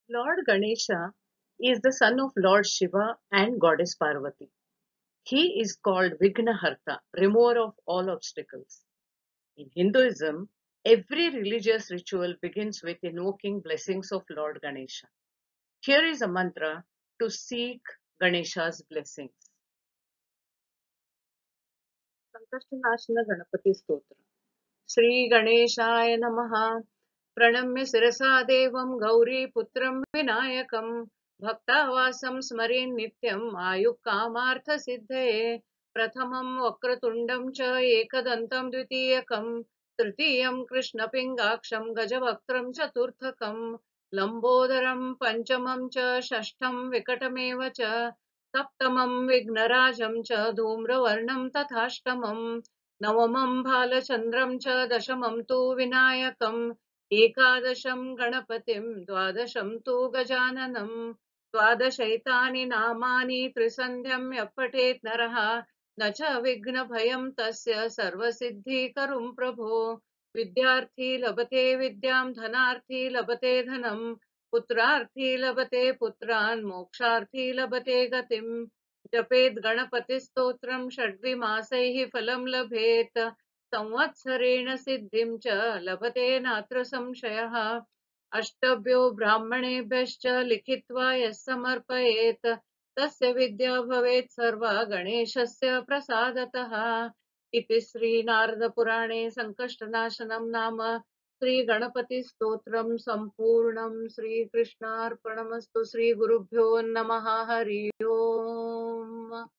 Lord Ganesha is the son of Lord Shiva and goddess Parvati. He is called Vignaharta, remover of all obstacles. In Hinduism, every religious ritual begins with invoking blessings of Lord Ganesha. Here is a mantra to seek Ganesha's blessings. Sankastanashana Ganapati Stotra. Sri Ganeshaya Namaha. प्रणम्य शिरसा देवं गौरीपुत्रं विनायकं भक्तावासं स्मरेन् नित्यम् आयुक्कामार्थसिद्धये प्रथमं वक्रतुण्डं च एकदन्तं द्वितीयकं तृतीयं कृष्णपिङ्गाक्षं गजवक्त्रं चतुर्थकं लम्बोदरं पञ्चमं च षष्ठं विकटमेव च सप्तमं विघ्नराजं च धूम्रवर्णं तथाष्टमं नवमं भालचन्द्रं च दशमं तु विनायकम् एकादशं गणपतिं द्वादशं तु गजाननं द्वादशैतानि नामानि त्रिसन्ध्यं यः पठेत् नरः न च विघ्नभयं तस्य सर्वसिद्धिकरुं प्रभो विद्यार्थी लभते विद्यां धनार्थी लभते धनं पुत्रार्थी लभते पुत्रान् मोक्षार्थी लभते गतिं जपेत् गणपतिस्तोत्रं षड्विमासैः फलं लभेत् संवत्सरेण सिद्धिं च लभते नात्र संशयः अष्टभ्यो ब्राह्मणेभ्यश्च लिखित्वा यः समर्पयेत् तस्य विद्या भवेत् सर्वा गणेशस्य प्रसादतः इति श्रीनारदपुराणे संकष्टनाशनं नाम श्रीगणपतिस्तोत्रं सम्पूर्णं श्रीकृष्णार्पणमस्तु श्रीगुरुभ्यो नमः हरि ओम्।